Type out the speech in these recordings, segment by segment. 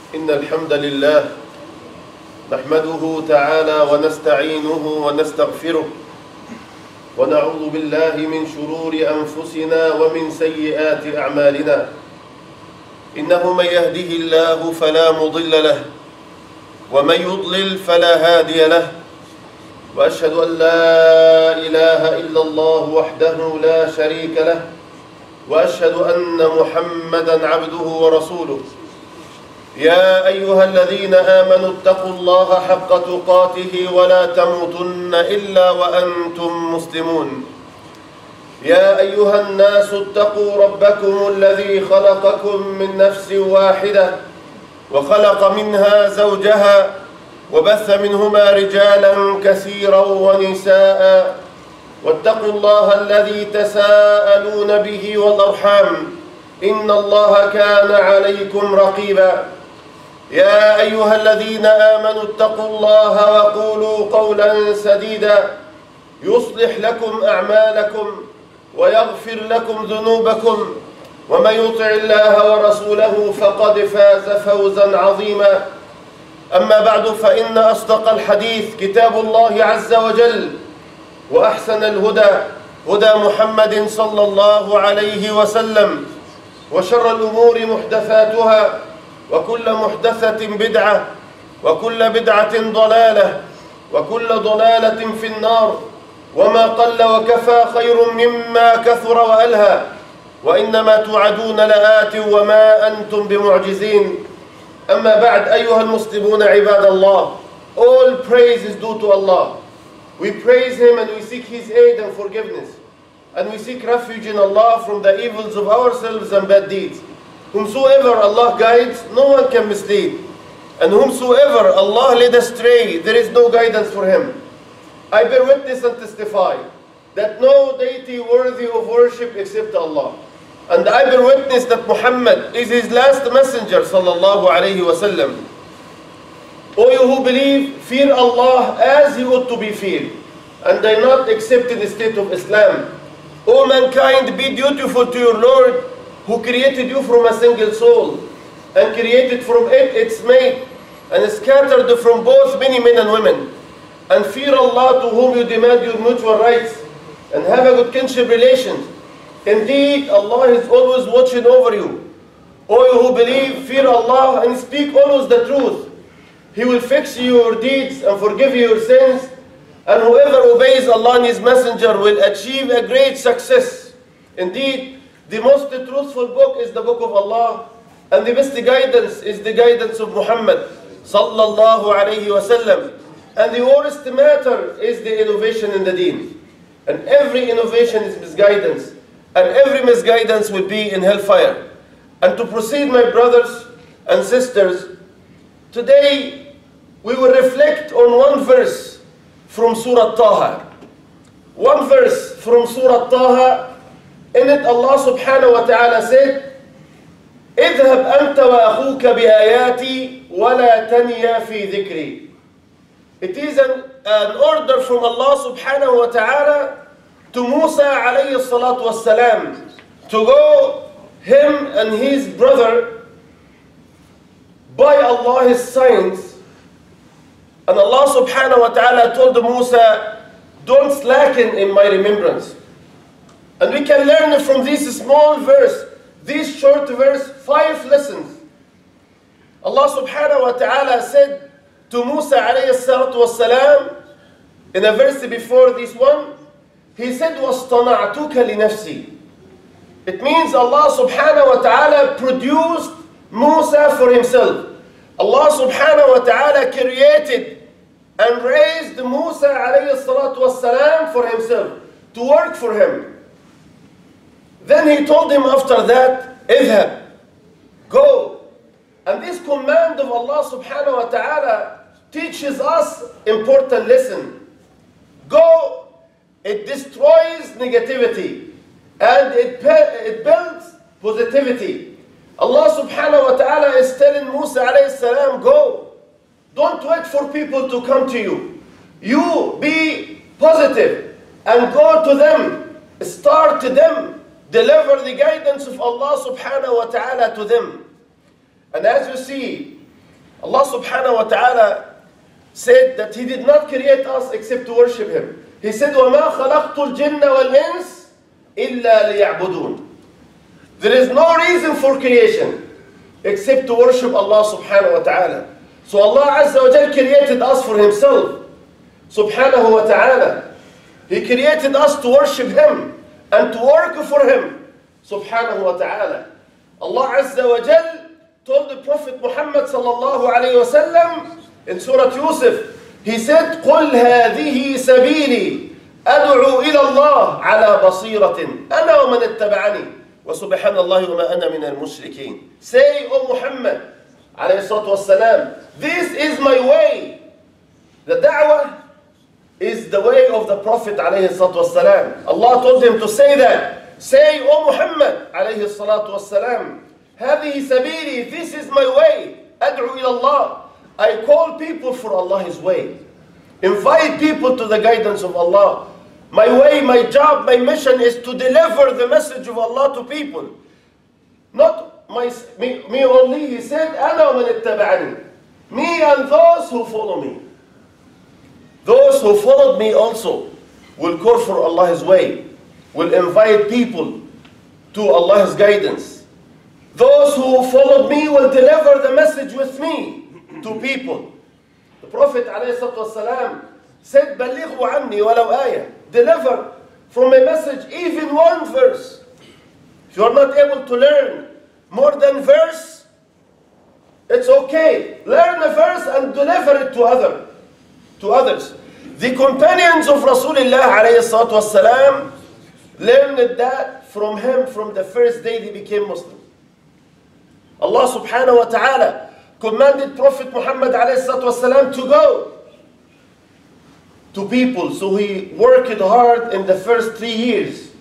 إن الحمد لله نحمده تعالى ونستعينه ونستغفره ونعوذ بالله من شرور أنفسنا ومن سيئات أعمالنا إنه من يهده الله فلا مضل له ومن يضلل فلا هادي له وأشهد أن لا إله إلا الله وحده لا شريك له وأشهد أن محمدًا عبده ورسوله يا أيها الذين آمنوا اتقوا الله حق تقاته ولا تموتن إلا وأنتم مسلمون يا أيها الناس اتقوا ربكم الذي خلقكم من نفس واحدة وخلق منها زوجها وبث منهما رجالا كثيرا ونساء واتقوا الله الذي تساءلون به والأرحام إن الله كان عليكم رقيبا يا أيها الذين آمنوا اتقوا الله وقولوا قولا سديدا يصلح لكم أعمالكم ويغفر لكم ذنوبكم ومن يطع الله ورسوله فقد فاز فوزا عظيما أما بعد فإن أصدق الحديث كتاب الله عز وجل وأحسن الهدى هدى محمد صلى الله عليه وسلم وشر الأمور محدثاتها وكل محدثة بدعة وكل بدعة ضلالة وكل ضلالة في النار وما قل وكفى خير مما كثر وألهى وإنما توعدون لآت وما أنتم بمعجزين أما بعد أيها المسلمون عباد الله. All praise is due to Allah. We praise Him and we seek His aid and forgiveness, and we seek refuge in Allah from the evils of ourselves and bad deeds. Whomsoever Allah guides, no one can mislead, and whomsoever Allah led astray, there is no guidance for him. I bear witness and testify that no deity worthy of worship except Allah, and I bear witness that Muhammad is His last messenger sallallahu alaihi wasallam. O you who believe, fear Allah as He ought to be feared, and do not accept in the state of Islam. O mankind, be dutiful to your Lord, who created you from a single soul, and created from it its mate, and scattered from both many men and women. And fear Allah, to whom you demand your mutual rights, and have a good kinship relations. Indeed, Allah is always watching over you. O you who believe, fear Allah and speak always the truth. He will fix you your deeds and forgive you your sins, and whoever obeys Allah and His Messenger will achieve a great success. Indeed, the most truthful book is the book of Allah, and the best guidance is the guidance of Muhammad sallallahu alayhi wasallam. And the worst matter is the innovation in the deen. And every innovation is misguidance, and every misguidance will be in hellfire. And to proceed, my brothers and sisters, today we will reflect on one verse from Surah Taha. One verse from Surah Taha. In it Allah subhanahu wa ta'ala said, اذهب أنت وأخوك بآياتي ولا تنيا في ذكري. It is an order from Allah subhanahu wa ta'ala to Musa alayhi salatu wassalam to go, him and his brother, by Allah's signs. And Allah subhanahu wa ta'ala told Musa, don't slacken in my remembrance. And we can learn from this small verse, this short verse, 5 lessons. Allah subhanahu wa ta'ala said to Musa alayhi salatu wassalam, in a verse before this one, He said, وَاصْطَنَعْتُكَ لِنَفْسِي. It means Allah subhanahu wa ta'ala produced Musa for Himself. Allah subhanahu wa ta'ala created and raised Musa alayhi salatu wassalam for Himself, to work for Him. Then He told him after that, اذهب, go. And this command of Allah subhanahu wa ta'ala teaches us important lesson. Go. It destroys negativity and it builds positivity. Allah subhanahu wa ta'ala is telling Musa alayhi salam, go. Don't wait for people to come to you. You be positive and go to them. Start to them. Deliver the guidance of Allah subhanahu wa ta'ala to them. And as you see, Allah subhanahu wa ta'ala said that He did not create us except to worship Him. He said, وَمَا خَلَقْتُ الْجِنَّ وَالْإِنسِ إِلَّا لِيَعْبُدُونَ. There is no reason for creation except to worship Allah subhanahu wa ta'ala. So Allah Azza wa Jal created us for Himself subhanahu wa ta'ala. He created us to worship Him and to work for Him subhanahu wa ta'ala. Allah Azza wa Jal told the Prophet Muhammad sallallahu alayhi wa sallam in Surah Yusuf, He said, قُلْ هَذِهِ سَبِيلِي أَدْعُو إِلَى اللَّهِ عَلَى بَصِيرَةٍ أَنَا وَمَنِ اتَّبَعَنِي وَسُبْحَانَ اللَّهِ وَمَا أَنَا مِنَ الْمُشْرِكِينَ. Say, O Muhammad alayhi salatu wasalam, this is my way. The da'wah is the way of the Prophet alayhi salatu wasalam. Allah told him to say that. Say, O Muhammad alayhi salatu wasalam, هَذِهِ سَبِيلِي, this is my way. أَدْعُو إِلَى اللَّهِ, I call people for Allah's way. Invite people to the guidance of Allah. My way, my job, my mission is to deliver the message of Allah to people. Not me only. He said, أَنَا وَمَنِ اتَّبَعَنِي, me and those who follow me. Those who followed me also will call for Allah's way, will invite people to Allah's guidance. Those who followed me will deliver the message with me to people. The Prophet ﷺ said, بَلِّغُوا عَنِّي وَلَوْ آيَةً, deliver from a message even one verse. If you are not able to learn more than verse, it's okay. Learn a verse and deliver it to others. The companions of Rasulullah ﷺ learned that from him from the first day they became Muslim. Allah subhanahu wa ta'ala commanded Prophet Muhammad ﷺ to go to people. So he worked hard in the first 3 years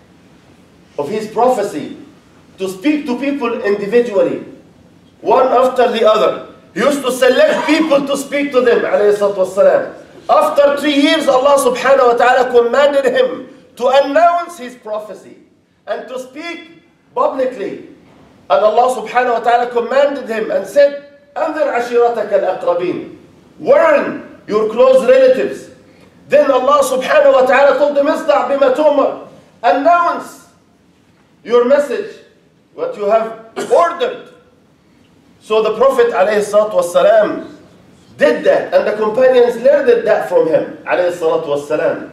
of his prophecy to speak to people individually, one after the other. He used to select people to speak to them ﷺ. After 3 years, Allah subhanahu wa ta'ala commanded him to announce his prophecy and to speak publicly. And Allah subhanahu wa ta'ala commanded him and said, أَنذِرْ عَشِيرَتَكَ الْأَقْرَبِينَ, warn your close relatives. Then Allah subhanahu wa ta'ala told him, اصدع بما تؤمر, announce your message, what you have ordered. So the Prophet alayhi salatu wasalam did that, and the companions learned that from him alayhi salatu wasalam.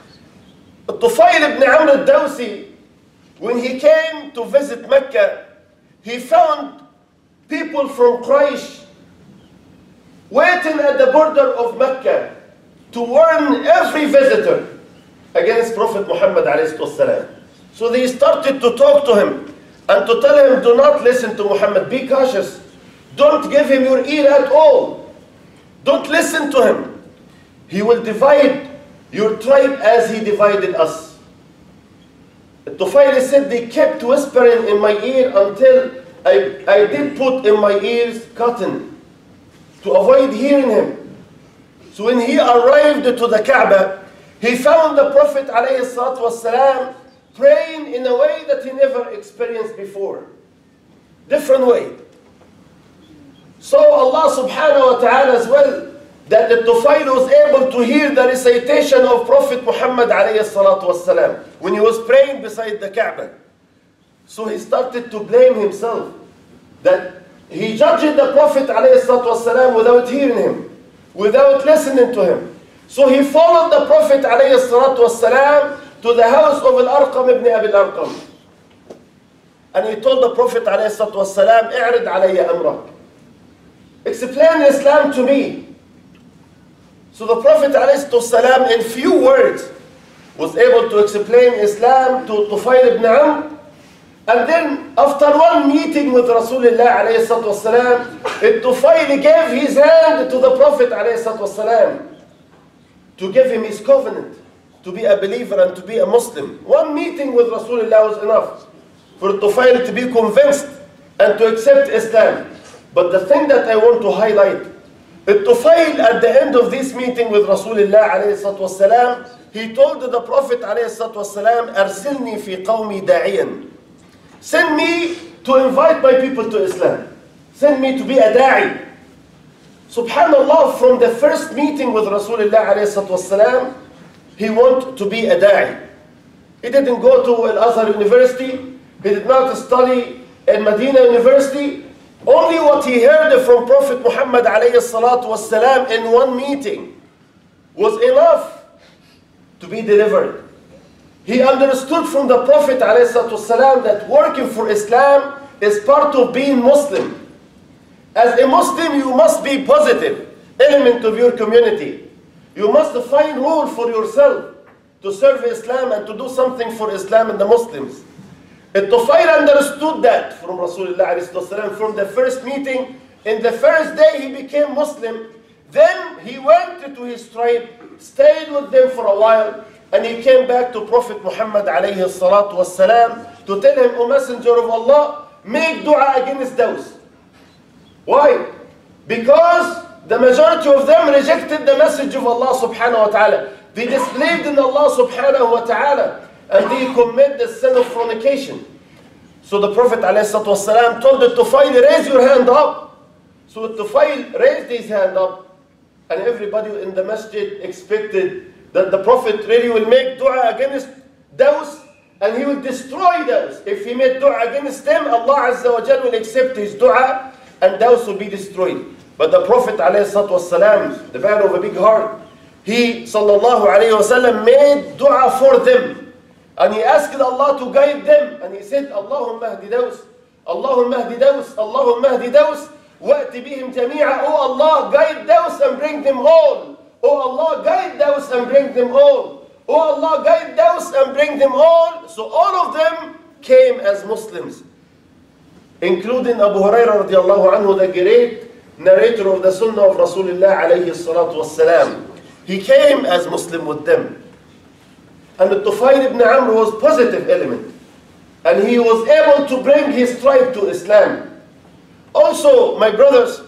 Tufail ibn Amr al-Dawsi, when he came to visit Mecca, he found people from Quraysh waiting at the border of Mecca to warn every visitor against Prophet Muhammad ﷺ. So they started to talk to him and to tell him, do not listen to Muhammad, be cautious. Don't give him your ear at all. Don't listen to him. He will divide your tribe as he divided us. Tufail said, they kept whispering in my ear until I did put in my ears cotton to avoid hearing him. So when he arrived to the Kaaba, he found the Prophet ﷺ praying in a way that he never experienced before. Different way. So Allah subhanahu wa ta'ala as well, that the Tufail was able to hear the recitation of Prophet Muhammad ﷺ when he was praying beside the Kaaba. So he started to blame himself that he judged the Prophet ﷺ without hearing him, without listening to him. So he followed the Prophet ﷺ to the house of Al-Arqam ibn Abi Al-Arqam. And he told the Prophet ﷺ, اعرض علي أمرك, explain Islam to me. So the Prophet ﷺ in few words was able to explain Islam to Tufail ibn Amr. And then after one meeting with Rasulullah ﷺ, Tufail gave his hand to the Prophet ﷺ to give him his covenant, to be a believer and to be a Muslim. One meeting with Rasulullah was enough for Tufail to be convinced and to accept Islam. But the thing that I want to highlight, Tufail at the end of this meeting with Rasulullah ﷺ, he told the Prophet ﷺ, أرسلني في قومي داعيا, send me to invite my people to Islam. Send me to be a da'i. Subhanallah, from the first meeting with Rasulullah alayhi salatu wasalam, he wanted to be a da'i. He didn't go to Al-Azhar University. He did not study in Medina University. Only what he heard from Prophet Muhammad alayhi salatu wasalam in one meeting was enough to be delivered. He understood from the Prophet alayhi salatu wasalam that working for Islam is part of being Muslim. As a Muslim, you must be positive element of your community. You must find rule for yourself to serve Islam and to do something for Islam and the Muslims. Al-Tufayl understood that from Rasulullah ﷺ from the first meeting. In the first day he became Muslim. Then he went to his tribe, stayed with them for a while, and he came back to Prophet Muhammad ﷺ to tell him, O Messenger of Allah, make dua against those. Why? Because the majority of them rejected the message of Allah subhanahu wa ta'ala. They disbelieved in Allah subhanahu wa ta'ala and they commit the sin of fornication. So the Prophet ﷺ told the Tufayl, raise your hand up. So the Tufayl raised his hand up and everybody in the masjid expected that the Prophet really will make dua against those and he will destroy those. If he made dua against them, Allah Azza wa Jal will accept his dua and those will be destroyed. But the Prophet ﷺ, the man of a big heart, he sallallahu alayhi wa sallam made dua for them. And he asked Allah to guide them. And he said, Allahumma hdi daws, Allahumma hdi daws, Allahumma hdi daws, wa'ti bihim jami'a. Oh Allah, guide those and bring them all. Oh Allah, guide those and bring them all. Oh Allah, guide those and bring them all. So all of them came as Muslims, including Abu Hurairah radiallahu anhu, the great narrator of the Sunnah of Rasulullah alayhi salatu wassalam. He came as Muslim with them. And the Tufayl ibn Amr was positive element. And he was able to bring his tribe to Islam. Also, my brothers,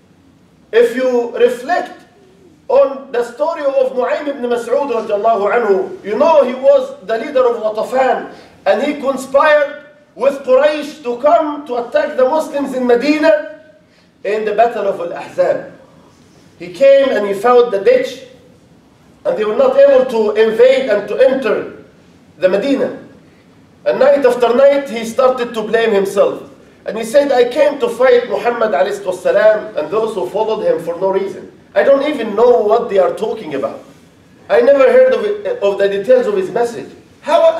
if you reflect on the story of Nu'aym ibn Mas'ud radiallahu anhu, you know he was the leader of Ghatafan and he conspired with Quraysh to come to attack the Muslims in Medina in the battle of Al-Ahzab. He came and he found the ditch and they were not able to invade and to enter the Medina. And night after night he started to blame himself. And he said, I came to fight Muhammad ﷺ and those who followed him for no reason. I don't even know what they are talking about. I never heard of the details of his message. How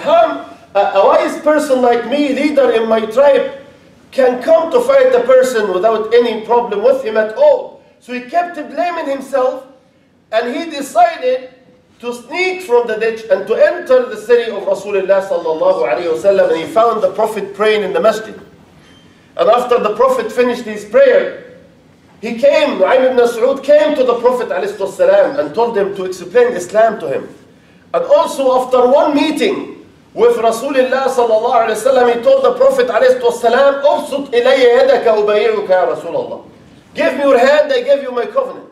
a wise person like me, leader in my tribe, can come to fight a person without any problem with him at all? So he kept blaming himself and he decided to sneak from the ditch and to enter the city of Rasulullah sallallahu alayhi wasallam, and he found the Prophet praying in the masjid. And after the Prophet finished his prayer, he came, Nu'aym ibn Mas'ud came to the Prophet ﷺ and told him to explain Islam to him. And also after one meeting with Rasulullah sallallahu alayhi wasallam, he told the Prophet ﷺ, "Ubsut ilayya yadaka ubayyuka ya Rasulullah." Give me your hand, I give you my covenant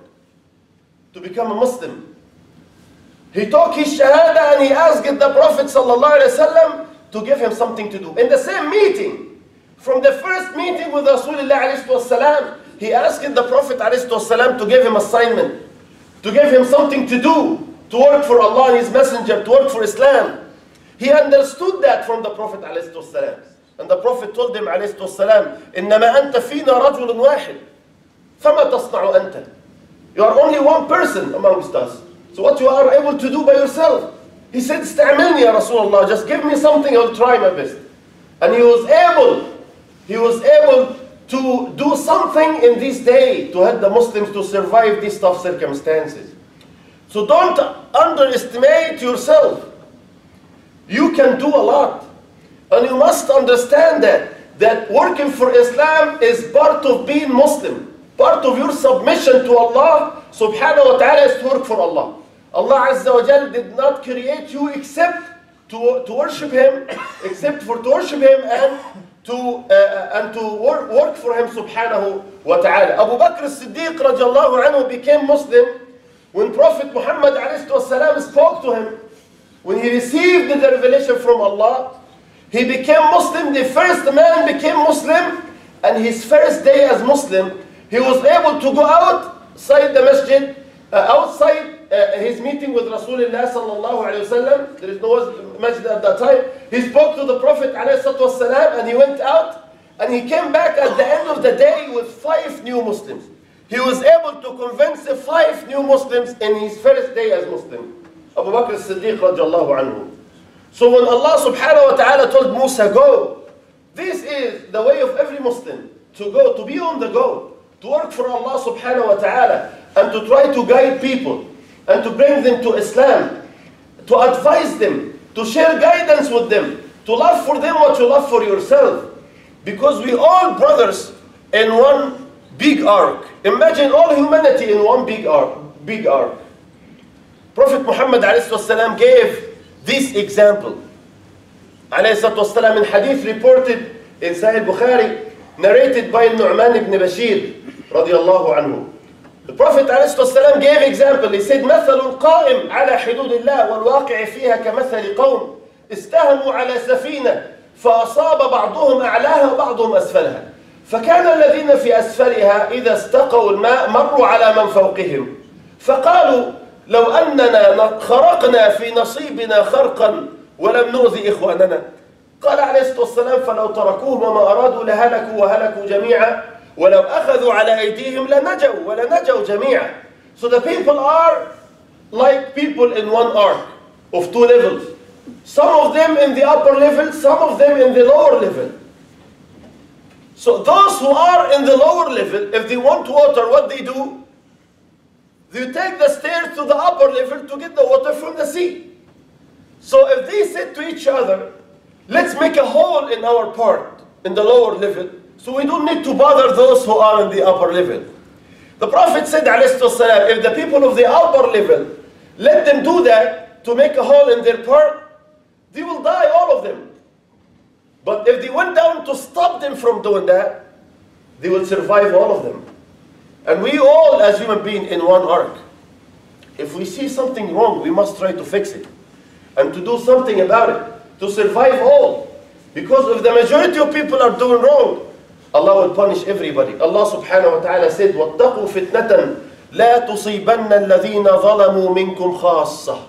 to become a Muslim. He took his shahada and he asked the Prophet sallallahu alayhi wasallam to give him something to do. In the same meeting, from the first meeting with Rasulullah alayhi wasallam, he asked the Prophet ﷺ to give him assignment, to give him something to do, to work for Allah and His Messenger, to work for Islam. He understood that from the Prophet ﷺ. And the Prophet told him ﷺ, إِنَّمَا أَنْتَ فِينَا رَجُلٌ وَاحِدٌ فَمَا تَصْنَعُ أَنْتَ. You are only one person amongst us. So what you are able to do by yourself? He said, استعملني يا رسول الله, just give me something, I will try my best. And he was able to do something in this day to help the Muslims to survive these tough circumstances. So don't underestimate yourself. You can do a lot. And you must understand that working for Islam is part of being Muslim. Part of your submission to Allah subhanahu wa ta'ala is to work for Allah. Allah Azza wa Jal did not create you except to worship Him, and to work for Him subhanahu wa ta'ala. Abu Bakr as-Siddiq radiallahu anhu became Muslim when Prophet Muhammad alayhi wasallam spoke to him. When he received the revelation from Allah, he became Muslim. The first man became Muslim, and his first day as Muslim, he was able to go out outside the masjid, outside his meeting with Rasulullah sallallahu alayhi wasallam. There is no masjid at that time. He spoke to the Prophet alayhi salatu wasalam, and he went out, and he came back at the end of the day with 5 new Muslims. He was able to convince the 5 new Muslims in his first day as Muslim. Abu Bakr as-Siddiq radiallahu anhu. So when Allah subhanahu wa ta'ala told Musa, go, this is the way of every Muslim, to go, to be on the go, to work for Allah subhanahu wa ta'ala, and to try to guide people, and to bring them to Islam, to advise them, to share guidance with them, to love for them what you love for yourself. Because we all brothers in one big ark. Imagine all humanity in one big ark. Prophet Muhammad ﷺ gave this example. ﷺ in hadith reported in Sahih Bukhari, narrated by Nu'man ibn Bashir radiallahu anhu. The Prophet ﷺ gave example. He said, مثل القائم على حدود الله والواقع فيها كمثل قوم استهموا على سفينة فأصاب بعضهم أعلاها وبعضهم أسفلها فكان الذين في أسفلها إذا استقوا الماء مروا على من فوقهم فقالوا لو أننا خرقنا في نصيبنا خرقا ولم نؤذي إخواننا. قال عليه الصلاة والسلام فلو تركوهم وما أرادوا لهلكوا وهلكوا جميعا ولو أخذوا على أيديهم لنجوا ولنجوا جميعا. So the people are like people in one ark of 2 levels. Some of them in the upper level, some of them in the lower level. So those who are in the lower level, if they want water, what they do? They take the stairs to the upper level to get the water from the sea. So if they said to each other, let's make a hole in our part, in the lower level, so we don't need to bother those who are in the upper level. The Prophet said, ﷺ, if the people of the upper level, let them do that to make a hole in their part, they will die, all of them. But if they went down to stop them from doing that, they will survive, all of them. And we all, as human beings, in one ark. If we see something wrong, we must try to fix it. And to do something about it. To survive all. Because if the majority of people are doing wrong, Allah will punish everybody. Allah subhanahu wa ta'ala said, وَاتَّقُوا فِتْنَةً لَا تُصِيبَنَّ الَّذِينَ ظَلَمُوا مِنْكُمْ خَاصَّةً.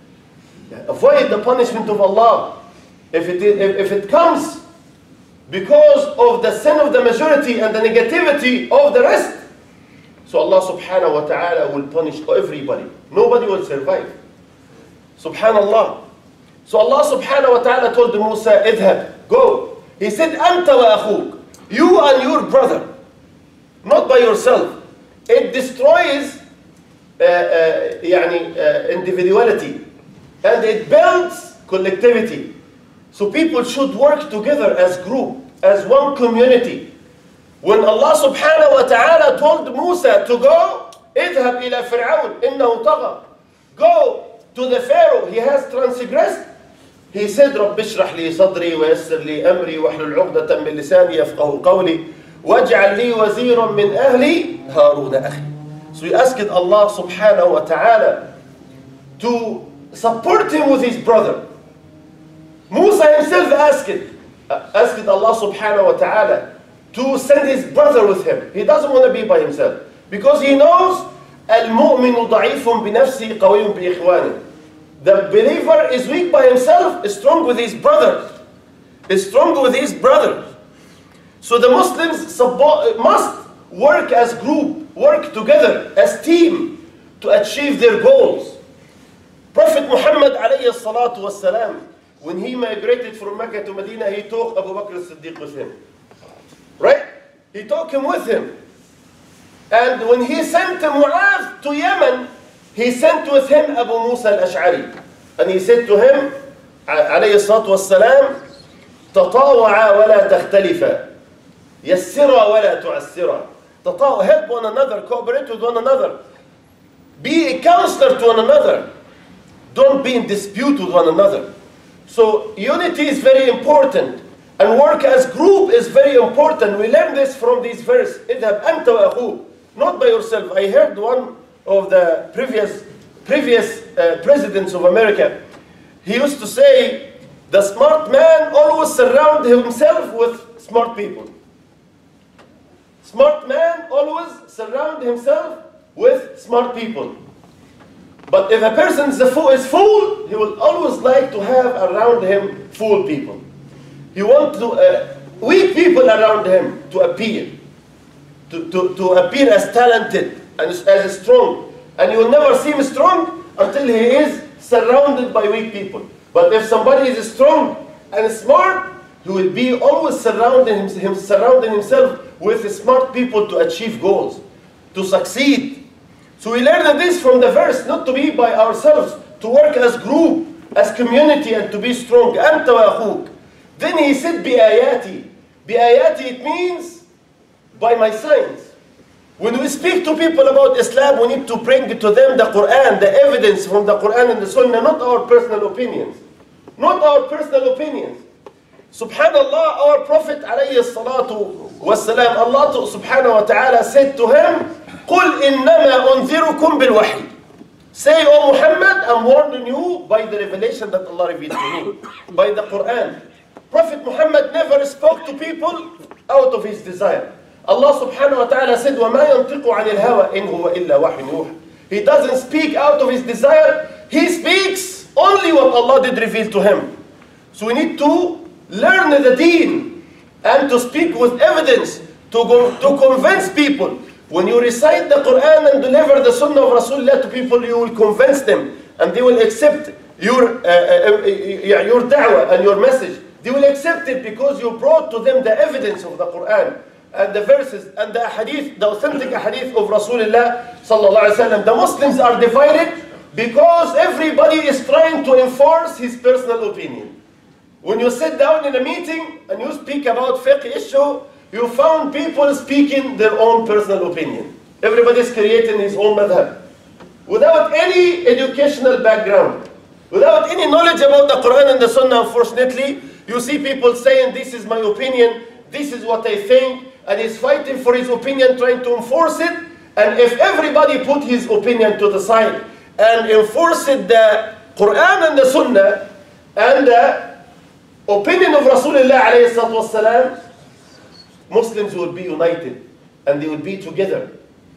Avoid the punishment of Allah. If it comes because of the sin of the majority and the negativity of the rest, so Allah subhanahu wa ta'ala will punish everybody. Nobody will survive. Subhanallah. So Allah subhanahu wa ta'ala told Musa, اذهب, go. He said, أنت وأخوك, you and your brother, not by yourself. It destroys individuality, and it builds collectivity. So people should work together as group, as one community. When Allah subhanahu wa ta'ala told Musa to go, اذهب إلى فرعون إنه طغى, go to the Pharaoh, he has transgressed. He said, رب اشرح لي صدري ويسر لي أمري واحلل عقدة من لساني يفقهوا قولي واجعل لي وزيرا من أهلي هارون أخي. So he asked Allah subhanahu wa ta'ala to support him with his brother. Musa himself asked Allah subhanahu wa ta'ala to send his brother with him. He doesn't want to be by himself. Because he knows المؤمن ضعيف بنفسه قوي بإخوانه. The believer is weak by himself, is strong with his brother. Is strong with his brother. So the Muslims must work as group, work together as team to achieve their goals. Prophet Muhammad alayhi salatu wasalam, when he migrated from Mecca to Medina, he took Abu Bakr as-Siddiq with him. Right? He took him with him. And when he sent Mu'adh to Yemen, he sent with him Abu Musa al-Ash'ari. And he said to him, alayhi salatu wassalam, تطاوعا ولا تختلفا يسرا ولا تعسرا. Help one another, cooperate with one another. Be a counselor to one another. Don't be in dispute with one another. So unity is very important. And work as group is very important. We learn this from this verse. اذهب أنت وأخوك. Not by yourself. I heard one of the previous presidents of America. He used to say, the smart man always surrounds himself with smart people. Smart man always surrounds himself with smart people. But if a person is fool, he will always like to have around him fool people. He wants weak people around him to appear. To appear as talented and as strong. And you will never see him strong until he is surrounded by weak people. But if somebody is strong and smart, he will be always surrounding himself with smart people to achieve goals, to succeed. So we learn this from the verse, not to be by ourselves, to work as group, as community, and to be strong. أنت وأخوك. Then he said, بآياتي. بآياتي, it means by my signs. When we speak to people about Islam, we need to bring to them the Quran, the evidence from the Quran and the Sunnah, not our personal opinions. Not our personal opinions. Subhanallah, our Prophet alayhi salatu wassalam, Allah subhanahu wa ta'ala said to him, قُلْ إِنَّمَا أُنذِرُكُمْ بِالْوَحْيِ. Say, O Muhammad, I'm warning you by the revelation that Allah revealed to me, by the Quran. Prophet Muhammad never spoke to people out of his desire. Allah subhanahu wa ta'ala said, وَمَا يَنْطِقُ عَنِ الْهَوَىٰ إِنْ هُوَ إِلَّا وَحْيٌ يُوحَىٰ. He doesn't speak out of his desire. He speaks only what Allah did reveal to him. So we need to learn the deen and to speak with evidence, to convince people. When you recite the Quran and deliver the Sunnah of Rasulullah to people, you will convince them and they will accept your da'wah and your message. They will accept it because you brought to them the evidence of the Quran and the verses and the hadith, the authentic hadith of Rasulullah sallallahu alaihi wasallam. The Muslims are divided because everybody is trying to enforce his personal opinion. When you sit down in a meeting and you speak about fiqh issue, you found people speaking their own personal opinion. Everybody is creating his own madhab. Without any educational background, without any knowledge about the Quran and the Sunnah, unfortunately, you see people saying, this is my opinion, this is what I think, and he's fighting for his opinion, trying to enforce it. And if everybody put his opinion to the side and enforced the Quran and the Sunnah and the opinion of Rasulullah alayhi salatu wasalam, Muslims will be united and they will be together.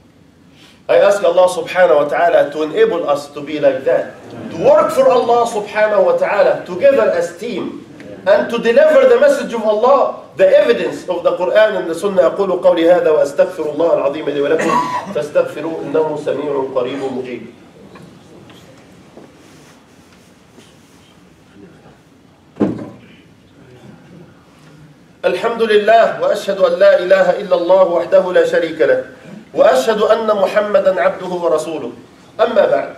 I ask Allah subhanahu wa ta'ala to enable us to be like that. To work for Allah subhanahu wa ta'ala together as team. And to deliver the message of Allah, the evidence of the Quran and the Sunnah. أقول قولي هذا وأستغفر الله العظيم لي ولكم فاستغفروه إنه سميع قريب مجيب. الحمد لله وأشهد أن لا إله إلا الله وحده لا شريك له وأشهد أن محمدا عبده ورسوله. أما بعد.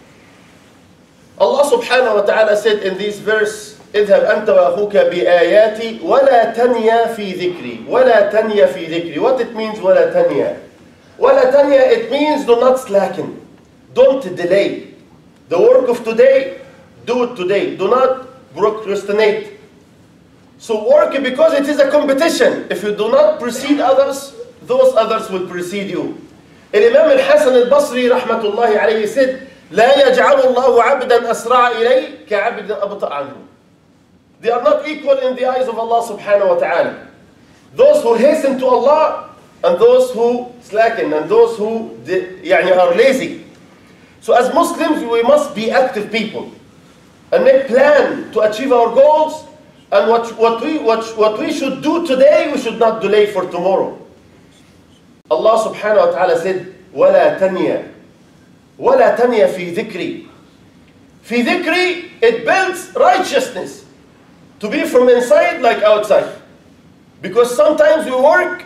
Allah subhanahu wa ta'ala said in this verse, اذهب أنت وأخوك بآياتي ولا تنيا في ذكري. ولا تنيا في ذكري. What it means ولا تنيا? ولا تنيا, it means do not slacken. Don't delay. The work of today, do it today. Do not procrastinate. So work because it is a competition. If you do not precede others, those others will precede you. Imam al-Hasan al-Basri rahmatullahi alayhi said, لا يجعل الله عبدا أسرع إليه كعبد أبطأ عنه. They are not equal in the eyes of Allah subhanahu wa ta'ala. Those who hasten to Allah and those who slacken and those who are lazy. So as Muslims, we must be active people and make plan to achieve our goals. And what we should do today, we should not delay for tomorrow. Allah subhanahu wa ta'ala said, وَلَا تَنْيَا وَلَا تَنْيَا فِي ذِكْرِي. في ذِكْرِي, it builds righteousness. To be from inside like outside. Because sometimes we work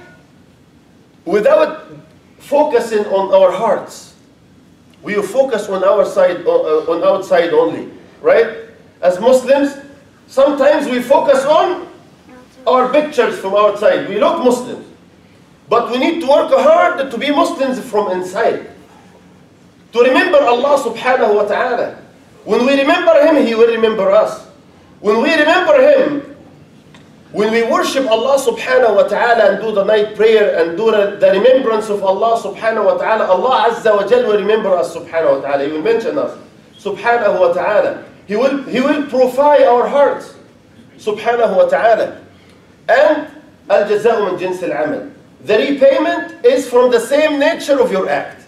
without focusing on our hearts. We focus on our side, on outside only. Right? As Muslims, sometimes we focus on our pictures from outside. We look Muslims. But we need to work hard to be Muslims from inside. To remember Allah subhanahu wa ta'ala. When we remember Him, He will remember us. When we remember Him, when we worship Allah subhanahu wa ta'ala and do the night prayer and do the remembrance of Allah subhanahu wa ta'ala, Allah azza wa jal will remember us subhanahu wa ta'ala. He will mention us subhanahu wa ta'ala. He will purify our hearts subhanahu wa ta'ala. And al-jaza'u min jins al-amal. The repayment is from the same nature of your act.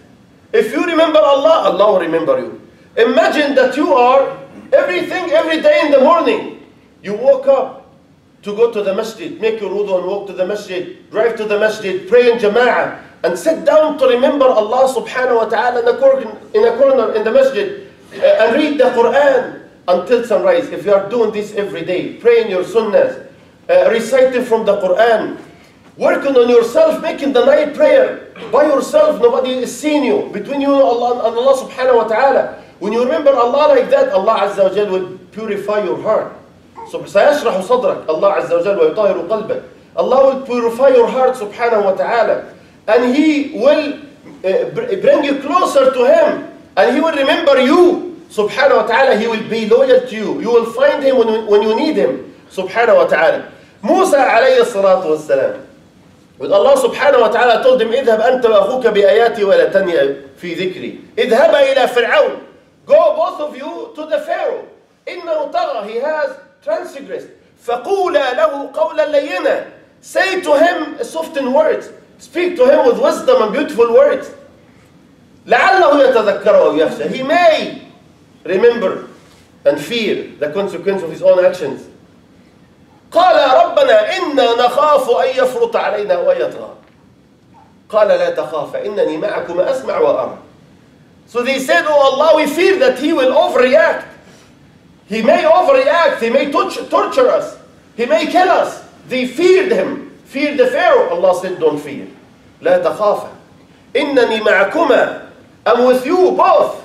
If you remember Allah, Allah will remember you. Imagine that you are everything every day in the morning. You woke up to go to the masjid, make your wudu and walk to the masjid, drive to the masjid, pray in jama'ah, and sit down to remember Allah subhanahu wa ta'ala in a corner in the masjid and read the Quran until sunrise. If you are doing this every day, praying your sunnahs, reciting from the Quran, working on yourself, making the night prayer by yourself, nobody is seeing you, between you and Allah subhanahu wa ta'ala. When you remember Allah like that, Allah Azza wa Jal will purify your heart. So سيشرح صدرك, Allah Azza wa Jal ويطهر قلبك. Allah will purify your heart subhanahu wa ta'ala. And He will bring you closer to Him. And He will remember you subhanahu wa ta'ala. He will be loyal to you. You will find Him when you need Him subhanahu wa ta'ala. Musa alayhi salatu wassalam, when Allah subhanahu wa ta'ala told him, اذهب أنت وأخوك بآياتي ولا تنيا في ذكري. اذهبا إلى فرعون. Go both of you to the Pharaoh. إنه طغى, he has transgressed. فقولا له قولا لينا. Say to him softened words. Speak to him with wisdom and beautiful words. لعله يتذكر أو يخشى. He may remember and fear the consequence of his own actions. قال ربنا إنا نخاف أن يفرط علينا ويطغى. قال لا تخاف إنني معكما أسمع وأرى. So they said, oh Allah, we fear that he will overreact. He may overreact, he may torture us, he may kill us. They feared him, feared the Pharaoh. Allah said, don't fear. لا تخافا إنني معكما. I'm with you both.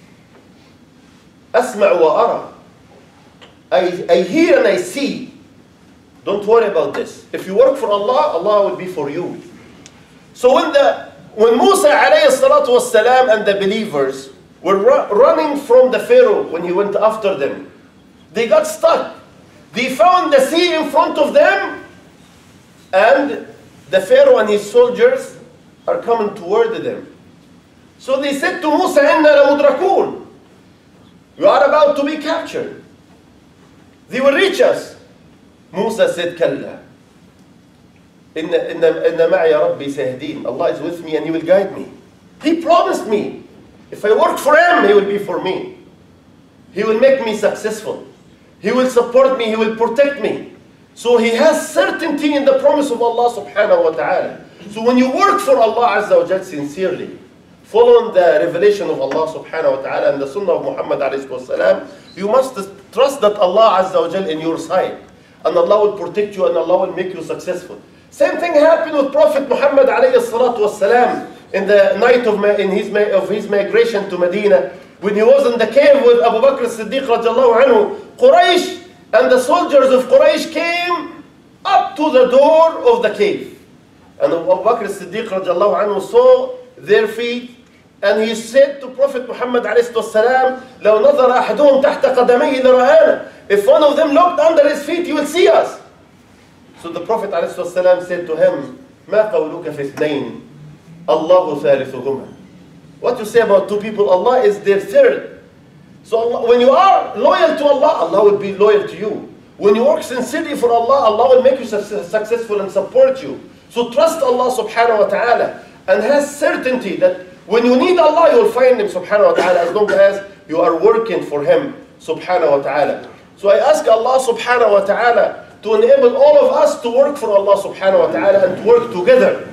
أسمع وأرى. I hear and I see. Don't worry about this. If you work for Allah, Allah will be for you. So when Musa alayhi salatu wassalam and the believers were running from the Pharaoh when he went after them, they got stuck. They found the sea in front of them, and the Pharaoh and his soldiers are coming toward them. So they said to Musa, إِنَّا لَمُدْرَكُونَ. You are about to be captured. They will reach us. Musa said, كَلَّا إِنَّ مَعِيَ رَبِّي سَيَهْدِينَ. Allah is with me and He will guide me. He promised me, if I work for Him, He will be for me. He will make me successful. He will support me, He will protect me. So he has certainty in the promise of Allah subhanahu wa ta'ala. So when you work for Allah Azza wa Jal sincerely, following the revelation of Allah subhanahu wa ta'ala and the sunnah of Muhammad alayhi wasalam, you must trust that Allah Azza wa Jal in your side. And Allah will protect you and Allah will make you successful. Same thing happened with Prophet Muhammad alayhi salatu wasalam in the night of his migration to Medina, when he was in the cave with Abu Bakr as-Siddiq radiallahu anhu. Quraysh and the soldiers of Quraysh came up to the door of the cave. And Abu Bakr as-Siddiq radiallahu anhu saw their feet, and he said to Prophet Muhammad alayhi salam, لَوْ نَظَرَ أَحَدُهُمْ تَحْتَ قَدَمَيْهِ لَرَآنَا. If one of them looked under his feet, he will see us. So the Prophet ﷺ said to him, مَا قَوْلُكَ فِي اثْنَيْنِ اللَّهُ ثَالِثُهُمَا. What you say about two people, Allah is their third. So Allah, when you are loyal to Allah, Allah will be loyal to you. When you work sincerely for Allah, Allah will make you successful and support you. So trust Allah subhanahu wa ta'ala and has certainty that when you need Allah, you will find Him subhanahu wa ta'ala, as long as you are working for Him subhanahu wa ta'ala. So I ask Allah subhanahu wa ta'ala to enable all of us to work for Allah subhanahu wa ta'ala and to work together,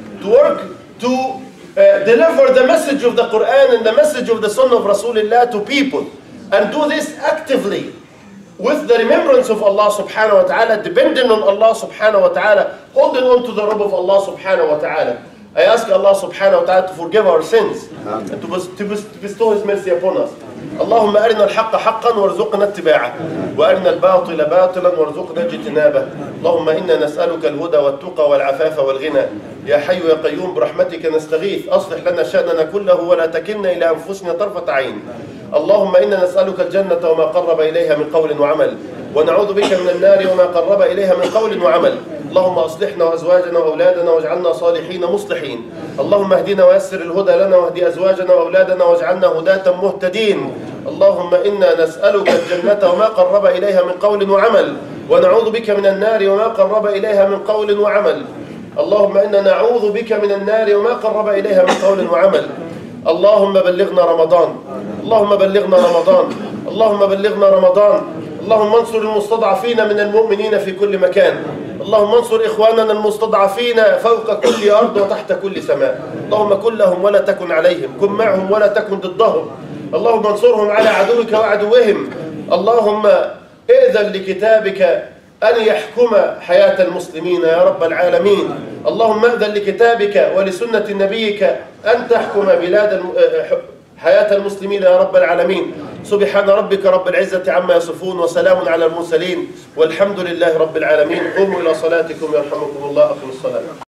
to deliver the message of the Quran and the message of the Sunnah of Rasulullah to people, and do this actively with the remembrance of Allah subhanahu wa ta'ala, depending on Allah subhanahu wa ta'ala, holding on to the robe of Allah subhanahu wa ta'ala. I ask Allah subhanahu wa ta'ala to forgive our sins and to bestow His mercy upon us. اللهم أرنا الحق حقا وارزقنا اتباعه وأرنا الباطل باطلا وارزقنا اجتنابه. اللهم إنا نسألك الهدى والتقى والعفاف والغنى. يا حي يا قيوم برحمتك نستغيث. أصلح لنا شأننا كله ولا تكلنا إلى أنفسنا طرفة عين. اللهم إنا نسألك الجنة وما قرب إليها من قول وعمل، ونعوذ بك من النار وما قرب إليها من قول وعمل. اللهم أصلحنا وأزواجنا وأولادنا واجعلنا صالحين مصلحين. اللهم اهدنا ويسر الهدى لنا واهدي أزواجنا وأولادنا واجعلنا هداة مهتدين. اللهم إنا نسألك الجنة وما قرب إليها من قول وعمل، ونعوذ بك من النار وما قرب إليها من قول وعمل. اللهم إنا نعوذ بك من النار وما قرب إليها من قول وعمل. اللهم بلغنا رمضان، اللهم بلغنا رمضان، اللهم بلغنا رمضان. اللهم انصر المستضعفين من المؤمنين في كل مكان. اللهم انصر إخواننا المستضعفين فوق كل أرض وتحت كل سماء. اللهم كن لهم ولا تكن عليهم، كن معهم ولا تكن ضدهم. اللهم انصرهم على عدوك وعدوهم. اللهم ائذن لكتابك أن يحكم حياة المسلمين يا رب العالمين. اللهم ائذن لكتابك ولسنة نبيك أن تحكم حياة المسلمين يا رب العالمين. سبحان ربك رب العزة عما يصفون وسلام على المرسلين والحمد لله رب العالمين. قوموا إلى صلاتكم يرحمكم الله. أقم الصلاة.